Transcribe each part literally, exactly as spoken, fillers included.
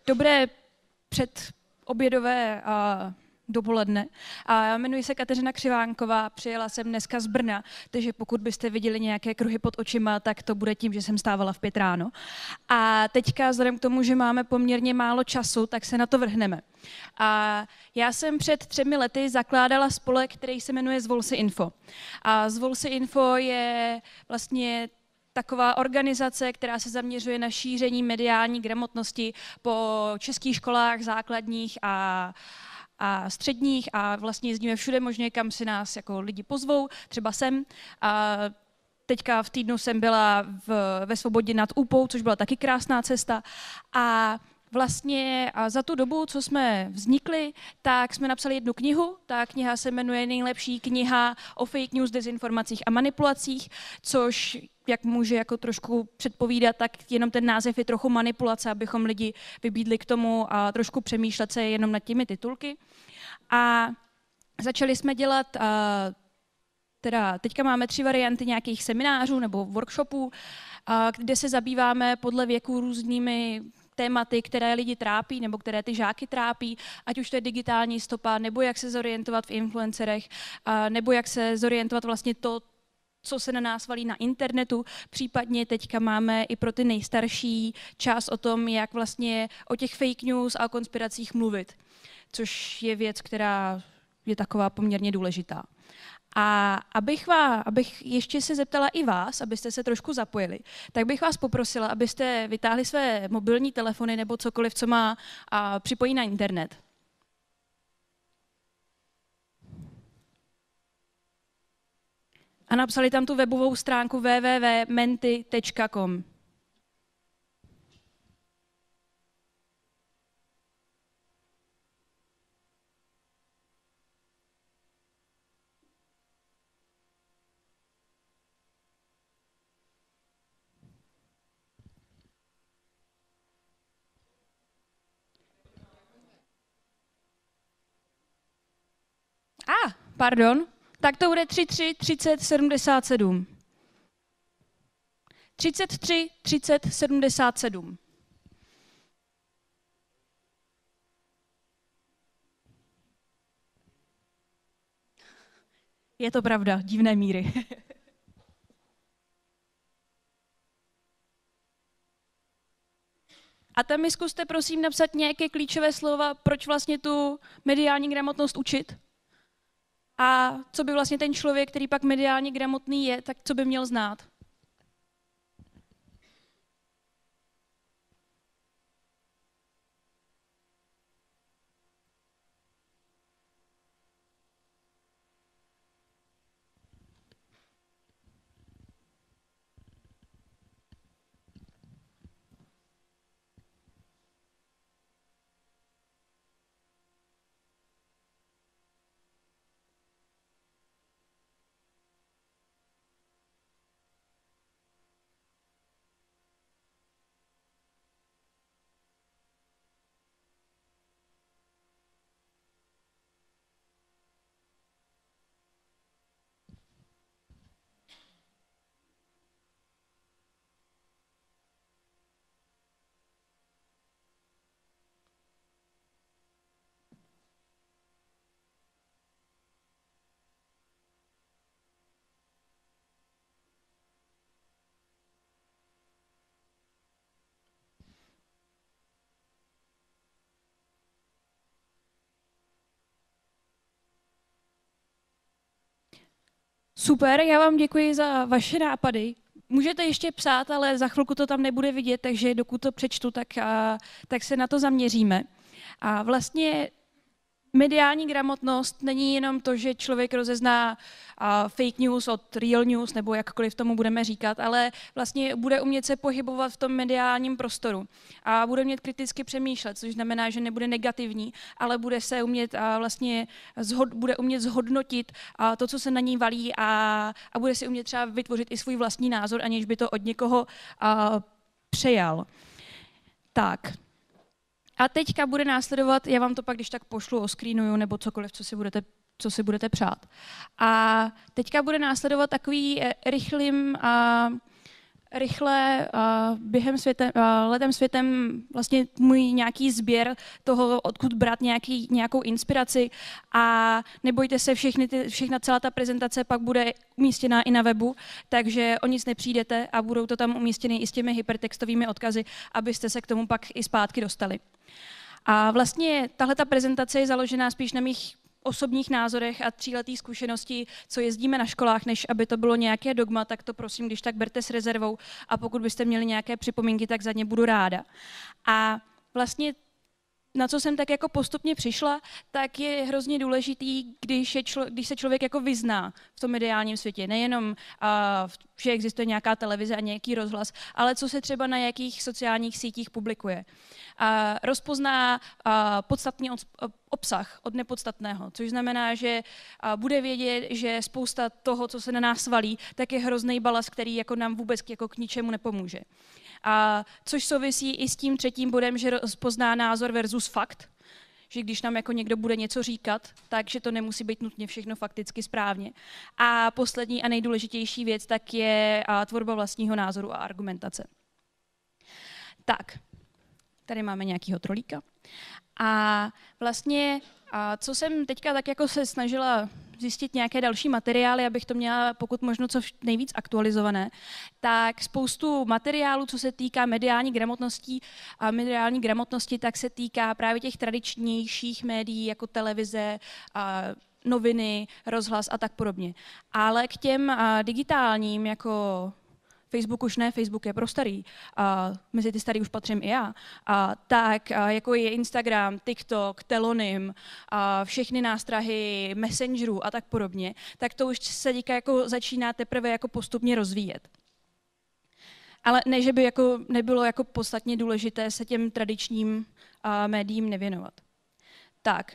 Dobré předobědové a dopoledne. A já jmenuji se Kateřina Křivánková, přijela jsem dneska z Brna, takže pokud byste viděli nějaké kruhy pod očima, tak to bude tím, že jsem stávala v pět ráno. A teďka vzhledem k tomu, že máme poměrně málo času, tak se na to vrhneme. A já jsem před třemi lety zakládala spolek, který se jmenuje Zvol si info. A Zvol si info je vlastně taková organizace, která se zaměřuje na šíření mediální gramotnosti po českých školách základních a a středních a vlastně jezdíme všude možně, kam si nás jako lidi pozvou, třeba sem. A teďka v týdnu jsem byla v, ve Svobodě nad Úpou, což byla taky krásná cesta. A vlastně a za tu dobu, co jsme vznikli, tak jsme napsali jednu knihu. Ta kniha se jmenuje Nejlepší kniha o fake news, dezinformacích a manipulacích, což, jak může jako trošku předpovídat, tak jenom ten název je trochu manipulace, abychom lidi vybídli k tomu a trošku přemýšlet se jenom nad těmi titulky. A začali jsme dělat, a teda teďka máme tři varianty nějakých seminářů nebo workshopů, a kde se zabýváme podle věku různými tématy, které lidi trápí nebo které ty žáky trápí, ať už to je digitální stopa, nebo jak se zorientovat v influencerech, a nebo jak se zorientovat vlastně to, co se na nás valí na internetu. Případně teďka máme i pro ty nejstarší část o tom, jak vlastně o těch fake news a o konspiracích mluvit, což je věc, která je taková poměrně důležitá. A abych, vás, abych ještě se zeptala i vás, abyste se trošku zapojili, tak bych vás poprosila, abyste vytáhli své mobilní telefony nebo cokoliv, co má a připojí na internet. A napsali tam tu webovou stránku w w w tečka menti tečka com. A, ah, pardon. Tak to bude třicet tři třicet sedmdesát sedm. třicet tři třicet sedmdesát sedm. Je to pravda, divné míry. A tam mi zkuste prosím napsat nějaké klíčové slova, proč vlastně tu mediální gramotnost učit. A co by vlastně ten člověk, který pak mediálně gramotný je, tak co by měl znát? Super, já vám děkuji za vaše nápady. Můžete ještě psát, ale za chvilku to tam nebude vidět, takže dokud to přečtu, tak, a, tak se na to zaměříme. A vlastně mediální gramotnost není jenom to, že člověk rozezná a, fake news od real news, nebo jakkoliv tomu budeme říkat, ale vlastně bude umět se pohybovat v tom mediálním prostoru a bude umět kriticky přemýšlet, což znamená, že nebude negativní, ale bude se umět a vlastně zhod, bude umět zhodnotit a to, co se na ní valí a, a bude si umět třeba vytvořit i svůj vlastní názor, aniž by to od někoho a, přejal. Tak. A teďka bude následovat, já vám to pak když tak pošlu, oscreenuju nebo cokoliv, co si budete, co si budete přát. A teďka bude následovat takový rychlým a rychle uh, během světem, uh, letem světem vlastně můj nějaký sběr toho, odkud brát nějaký, nějakou inspiraci a nebojte se, všechny ty, všechna celá ta prezentace pak bude umístěná i na webu, takže o nic nepřijdete a budou to tam umístěny i s těmi hypertextovými odkazy, abyste se k tomu pak i zpátky dostali. A vlastně tahle ta prezentace je založená spíš na mých osobních názorech a tříletý zkušenosti, co jezdíme na školách, než aby to bylo nějaké dogma, tak to prosím, když tak berte s rezervou a pokud byste měli nějaké připomínky, tak za ně budu ráda. A vlastně na co jsem tak jako postupně přišla, tak je hrozně důležitý, když, je člo, když se člověk jako vyzná v tom ideálním světě. Nejenom, uh, že existuje nějaká televize a nějaký rozhlas, ale co se třeba na jakých sociálních sítích publikuje. Uh, rozpozná uh, podstatný obsah od nepodstatného, což znamená, že uh, bude vědět, že spousta toho, co se na nás valí, tak je hrozný balas, který jako nám vůbec jako k ničemu nepomůže. A což souvisí i s tím třetím bodem, že rozpozná názor versus fakt, že když nám jako někdo bude něco říkat, takže to nemusí být nutně všechno fakticky správně. A poslední a nejdůležitější věc tak je tvorba vlastního názoru a argumentace. Tak, tady máme nějakýho trolíka. A vlastně, a co jsem teďka tak jako se snažila zjistit nějaké další materiály, abych to měla pokud možno co nejvíc aktualizované, tak spoustu materiálů, co se týká mediální gramotnosti a mediální gramotnosti, tak se týká právě těch tradičnějších médií, jako televize, a noviny, rozhlas a tak podobně. Ale k těm a, digitálním, jako Facebook už ne, Facebook je pro starý, a mezi ty starý už patřím i já, a tak a jako je Instagram, TikTok, Telonym, a všechny nástrahy Messengerů a tak podobně, tak to už se díka jako začíná teprve jako postupně rozvíjet. Ale ne, že by jako nebylo jako podstatně důležité se těm tradičním a, médiím nevěnovat. Tak.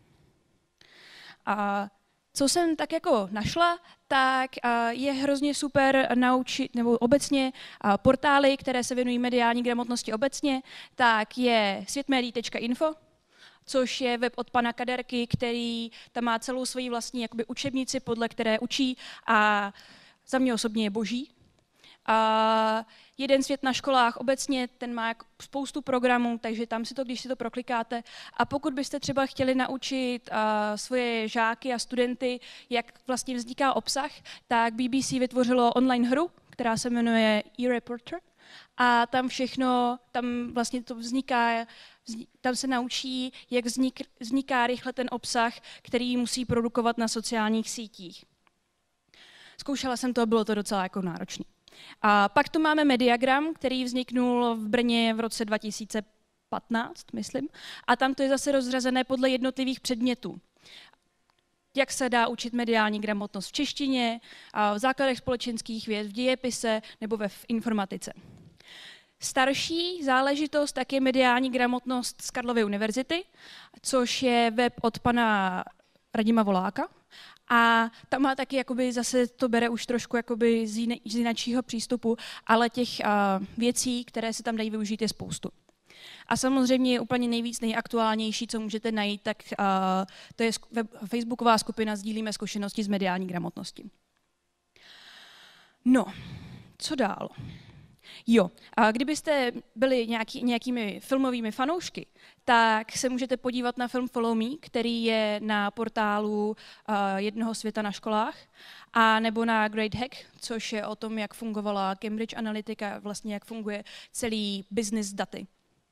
A co jsem tak jako našla, tak je hrozně super naučit, nebo obecně portály, které se věnují mediální gramotnosti obecně, tak je světmedií tečka info, což je web od pana Kaderky, který tam má celou svoji vlastní jakoby učebnici, podle které učí a za mě osobně je boží. A jeden svět na školách obecně, ten má spoustu programů, takže tam si to, když si to proklikáte. A pokud byste třeba chtěli naučit uh, svoje žáky a studenty, jak vlastně vzniká obsah, tak B B C vytvořilo online hru, která se jmenuje eReporter. A tam všechno, tam vlastně to vzniká, tam se naučí, jak vznik, vzniká rychle ten obsah, který musí produkovat na sociálních sítích. Zkoušela jsem to a bylo to docela jako náročné. A pak tu máme Mediagram, který vzniknul v Brně v roce dva tisíce patnáct, myslím, a tam to je zase rozřazené podle jednotlivých předmětů. Jak se dá učit mediální gramotnost v češtině, v základech společenských věd, v dějepise nebo ve informatice. Starší záležitost tak je mediální gramotnost z Karlovy univerzity, což je web od pana Radima Voláka. A tam má taky, jakoby zase to bere už trošku jakoby z, jiné, z jiného přístupu, ale těch uh, věcí, které se tam dají využít, je spoustu. A samozřejmě je úplně nejvíc nejaktuálnější, co můžete najít, tak uh, to je web, facebooková skupina Sdílíme zkušenosti z mediální gramotnosti. No, co dál? Jo, a kdybyste byli nějaký, nějakými filmovými fanoušky, tak se můžete podívat na film Follow Me, který je na portálu uh, Jednoho světa na školách, a nebo na Great Hack, což je o tom, jak fungovala Cambridge Analytica, vlastně jak funguje celý business daty.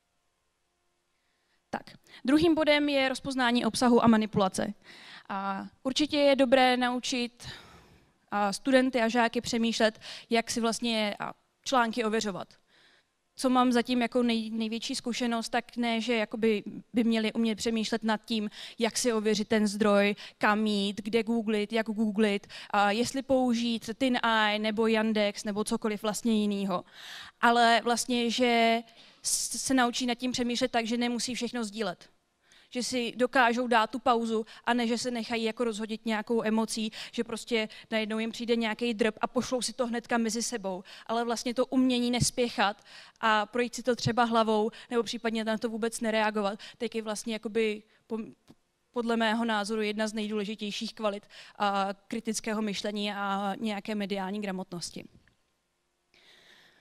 Tak, druhým bodem je rozpoznání obsahu a manipulace. A určitě je dobré naučit a studenty a žáky přemýšlet, jak si vlastně a články ověřovat. Co mám zatím jako nej, největší zkušenost, tak ne, že jakoby by měli umět přemýšlet nad tím, jak si ověřit ten zdroj, kam jít, kde googlit, jak googlit, a jestli použít TinEye nebo Yandex nebo cokoliv vlastně jiného. Ale vlastně, že se naučí nad tím přemýšlet tak, že nemusí všechno sdílet. Že si dokážou dát tu pauzu a ne, že se nechají jako rozhodit nějakou emocí, že prostě najednou jim přijde nějaký drb a pošlou si to hnedka mezi sebou. Ale vlastně to umění nespěchat a projít si to třeba hlavou nebo případně na to vůbec nereagovat, tak je vlastně jakoby podle mého názoru jedna z nejdůležitějších kvalit a kritického myšlení a nějaké mediální gramotnosti.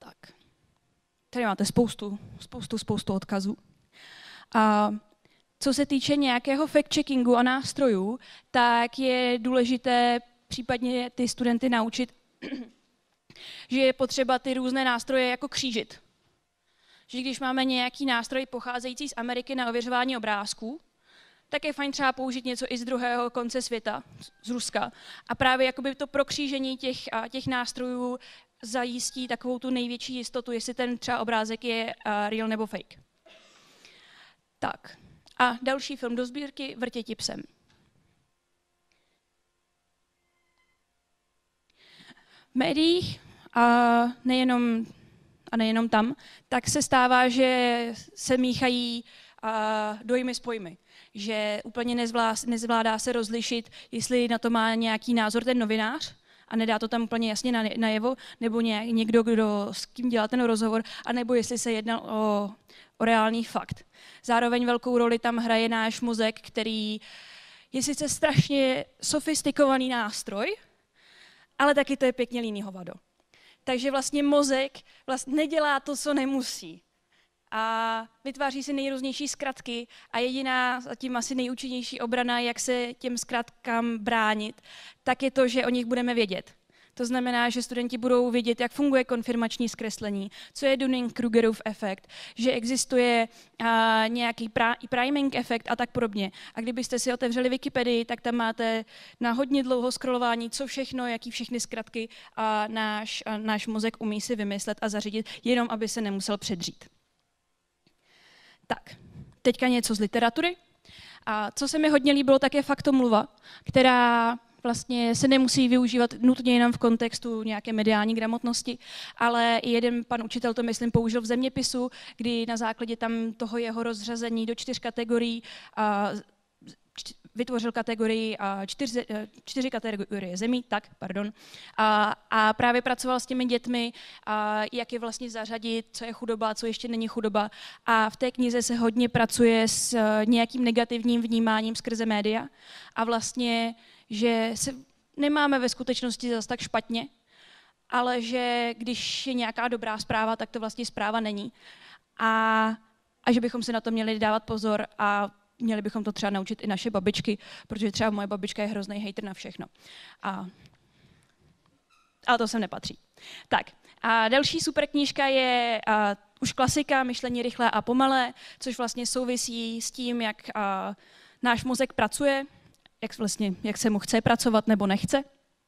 Tak. Tady máte spoustu, spoustu, spoustu odkazů. A co se týče nějakého fact-checkingu a nástrojů, tak je důležité případně ty studenty naučit, že je potřeba ty různé nástroje jako křížit. Že když máme nějaký nástroj pocházející z Ameriky na ověřování obrázků, tak je fajn třeba použít něco i z druhého konce světa, z Ruska. A právě jakoby to prokřížení těch, těch nástrojů zajistí takovou tu největší jistotu, jestli ten třeba obrázek je real nebo fake. Tak. A další film do sbírky Vrtěti psem. V médiích a nejenom, a nejenom tam, tak se stává, že se míchají dojmy s pojmy. Že úplně nezvládá, nezvládá se rozlišit, jestli na to má nějaký názor ten novinář a nedá to tam úplně jasně najevo, nebo někdo, kdo s kým dělá ten rozhovor, anebo jestli se jedná o, o reálný fakt. Zároveň velkou roli tam hraje náš mozek, který je sice strašně sofistikovaný nástroj, ale taky to je pěkně líný hovado. Takže vlastně mozek vlastně nedělá to, co nemusí. A vytváří si nejrůznější zkratky a jediná, zatím asi nejúčinnější obrana, jak se těm zkratkám bránit, tak je to, že o nich budeme vědět. To znamená, že studenti budou vědět, jak funguje konfirmační zkreslení, co je Dunning-Krugerův efekt, že existuje uh, nějaký priming efekt a tak podobně. A kdybyste si otevřeli Wikipedii, tak tam máte na hodně dlouho scrollování, co všechno, jaký všechny zkratky a náš, a náš mozek umí si vymyslet a zařídit, jenom aby se nemusel předřít. Tak, teďka něco z literatury. A co se mi hodně líbilo, tak je faktomluva, která vlastně se nemusí využívat nutně jenom v kontextu nějaké mediální gramotnosti, ale i jeden pan učitel to, myslím, použil v zeměpisu, kdy na základě tam toho jeho rozřazení do čtyř kategorií a vytvořil kategorii a čtyři, čtyři kategorie zemí, tak, pardon, a, a právě pracoval s těmi dětmi, a jak je vlastně zařadit, co je chudoba, co ještě není chudoba. A v té knize se hodně pracuje s nějakým negativním vnímáním skrze média a vlastně, že se nemáme ve skutečnosti zase tak špatně, ale že když je nějaká dobrá zpráva, tak to vlastně zpráva není. A, a že bychom si na to měli dávat pozor a měli bychom to třeba naučit i naše babičky, protože třeba moje babička je hrozný hejter na všechno. A, ale to sem nepatří. Tak, a další super knížka je a, už klasika Myšlení rychlé a pomalé, což vlastně souvisí s tím, jak a, náš mozek pracuje, jak, vlastně, jak se mu chce pracovat nebo nechce.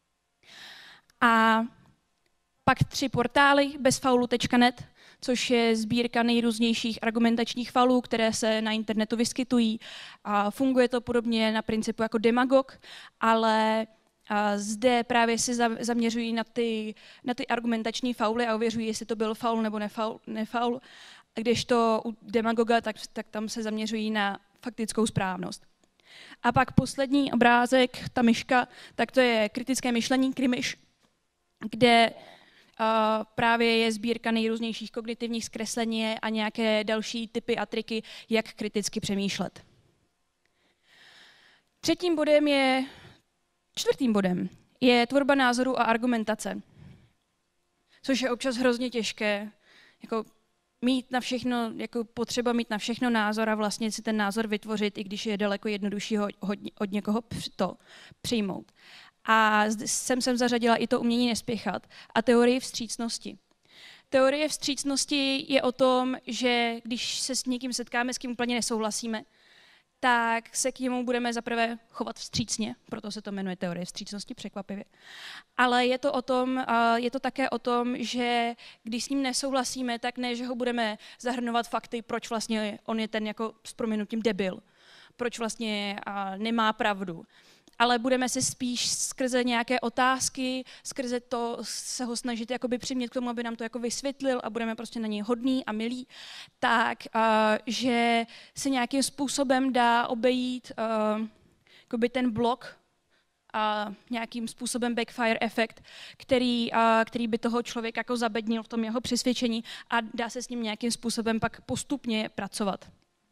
A pak tři portály bezfaulu tečka net, což je sbírka nejrůznějších argumentačních faulů, které se na internetu vyskytují. A funguje to podobně na principu jako demagog, ale a zde právě se zaměřují na ty, na ty argumentační fauly a ověřují, jestli to byl faul nebo nefaul. nefaul. Kdežto u demagoga, tak, tak tam se zaměřují na faktickou správnost. A pak poslední obrázek, ta myška, tak to je kritické myšlení, krimiš, kde Uh, právě je sbírka nejrůznějších kognitivních zkreslení a nějaké další typy a triky, jak kriticky přemýšlet. Třetím bodem je, čtvrtým bodem je tvorba názoru a argumentace, což je občas hrozně těžké, jako mít na všechno, jako potřeba mít na všechno názor a vlastně si ten názor vytvořit, i když je daleko jednodušší ho od někoho to přijmout. A sem jsem zařadila i to umění nespěchat a teorii vstřícnosti. Teorie vstřícnosti je o tom, že když se s někým setkáme, s kým úplně nesouhlasíme, tak se k němu budeme zaprvé chovat vstřícně, proto se to jmenuje teorie vstřícnosti, překvapivě. Ale je to o tom, je to také o tom, že když s ním nesouhlasíme, tak ne, že ho budeme zahrnovat fakty, proč vlastně on je ten jako s prominutím debil, proč vlastně nemá pravdu. Ale budeme se spíš skrze nějaké otázky, skrze to se ho snažit jakoby přimět k tomu, aby nám to jako vysvětlil a budeme prostě na něj hodný a milí, tak, uh, že se nějakým způsobem dá obejít uh, jakoby ten blok a nějakým způsobem backfire efekt, který, uh, který by toho člověka jako zabednil v tom jeho přesvědčení a dá se s ním nějakým způsobem pak postupně pracovat.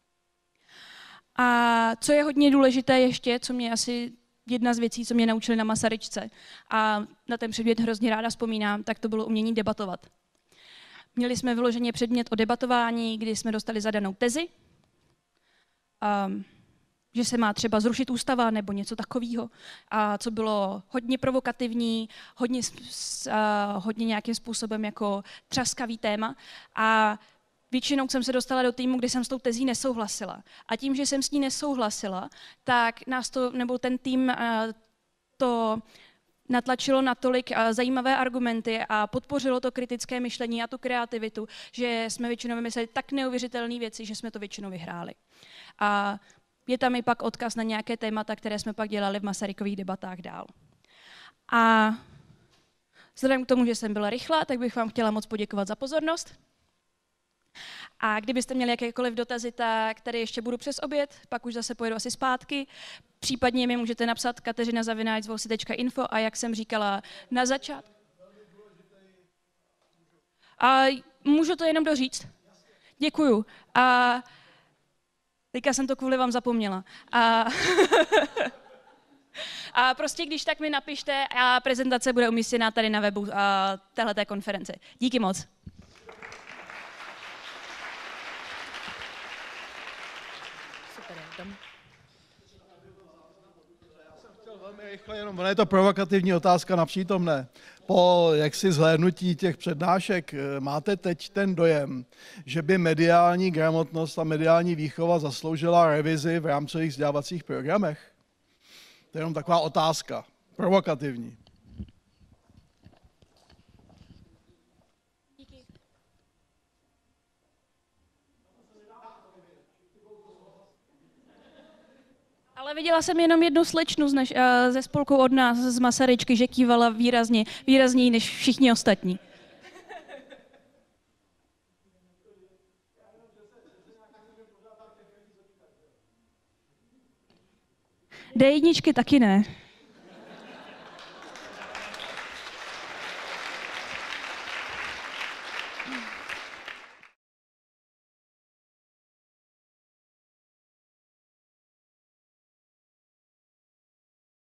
A co je hodně důležité ještě, co mě asi jedna z věcí, co mě naučili na Masaryčce a na ten předmět hrozně ráda vzpomínám, tak to bylo umění debatovat. Měli jsme vyloženě předmět o debatování, kdy jsme dostali zadanou tezi, um, že se má třeba zrušit ústava nebo něco takového, a co bylo hodně provokativní, hodně, uh, hodně nějakým způsobem jako třaskavý téma. A většinou jsem se dostala do týmu, kdy jsem s tou tezí nesouhlasila. A tím, že jsem s ní nesouhlasila, tak nás to, nebo ten tým uh, to natlačilo natolik zajímavé argumenty a podpořilo to kritické myšlení a tu kreativitu, že jsme většinou vymysleli tak neuvěřitelné věci, že jsme to většinou vyhráli. A je tam i pak odkaz na nějaké témata, které jsme pak dělali v Masarykových debatách dál. A vzhledem k tomu, že jsem byla rychlá, tak bych vám chtěla moc poděkovat za pozornost. A kdybyste měli jakékoliv dotazy, tak tady ještě budu přes oběd, pak už zase pojedu asi zpátky. Případně mi můžete napsat kateřina zavináč zvolsi tečka info a jak jsem říkala na začátku. A můžu to jenom doříct? Děkuju. A teďka jsem to kvůli vám zapomněla. A, a prostě když tak mi napište a prezentace bude umístěná tady na webu téhleté konference. Díky moc. Velmi rychle, jenom je to provokativní otázka na přítomné. Po jaksi zhlédnutí těch přednášek máte teď ten dojem, že by mediální gramotnost a mediální výchova zasloužila revizi v rámcových vzdělávacích programech? To je jenom taková otázka, provokativní. Ale viděla jsem jenom jednu slečnu z naš, uh, ze spolku od nás, z Masaryčky, že kývala výrazně, výrazněji než všichni ostatní. D jedničky taky ne.